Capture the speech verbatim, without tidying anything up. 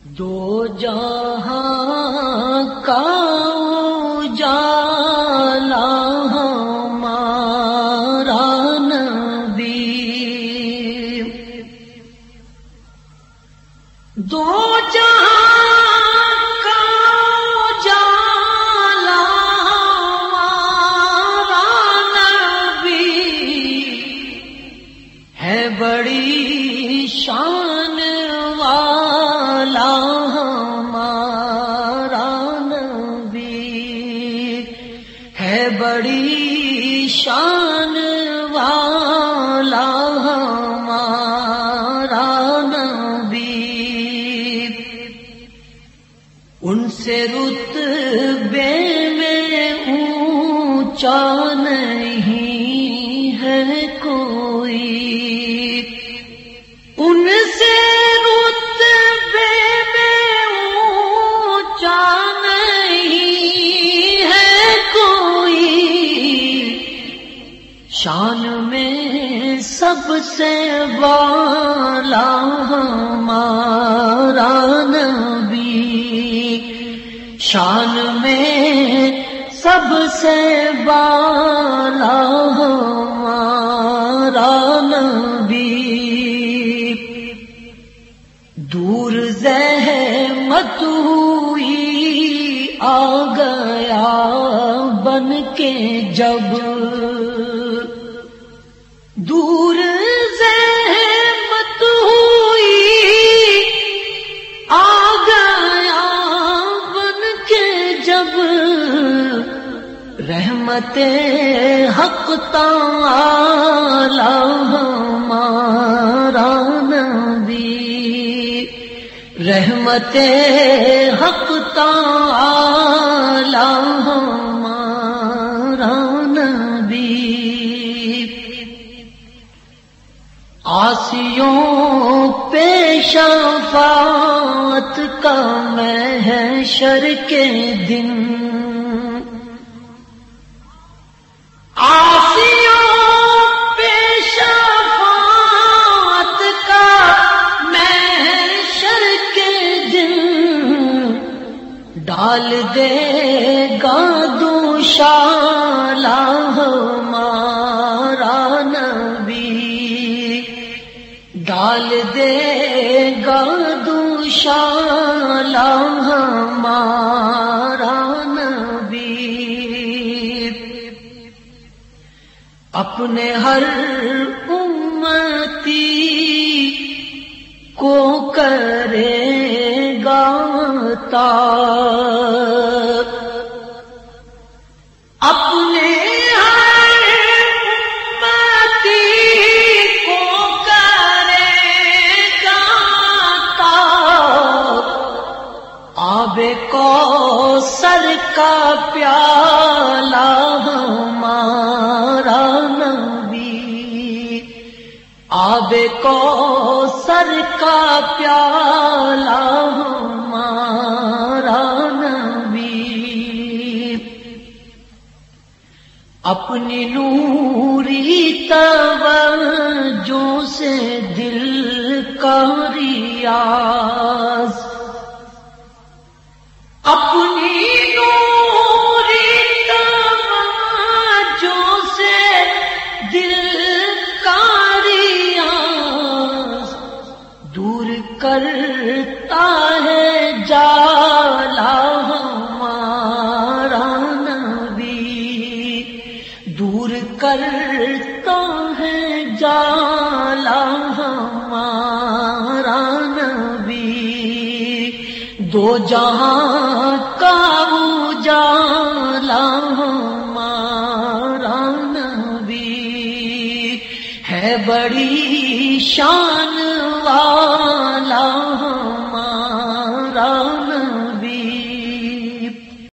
دو جہاں کا اجالا ہمارا نبی، دو جہاں کا اجالا ہمارا نبی، ہے بڑی شان والا ہمارا نبی، ہے بڑی شان والا ہمارا نبی، ان سے رتبے میں اونچا نہیں ہے کوئی، ان سے شان میں سب سے والا ہمارا نبی، شان میں سب سے والا ہمارا نبی، دور زحمت ہوئی آ گیا بن کے جب، دور زحمت ہوئی آ گیا بن کے جب، رحمت حق تعالی ہمارا نبی، رحمت حق تعالی ہمارا نبی، عاصیوں پہ شفاعت کا محشر کے دن، عاصیوں پہ شفاعت کا محشر کے دن، ڈال دے گا دوشالا ہمارا نبی، ڈال دے گا دوشالا ہمارا نبی، اپنے ہر امتی کو کرے گا عطا، اپنے کوثر کا پیالہ ہمارا نبی، آب کوثر کا پیالہ ہمارا نبی، اپنی نوری توجہ سے دل کا ریاض، اپنی نوری توجہ سے دل کا ریاض، دور کرتا ہے جالا ہمارا نبی، دور کرتا ہے جالا ہمارا نبی، دو جہاں کا اجالا ہمارا نبی، ہے بڑی شان والا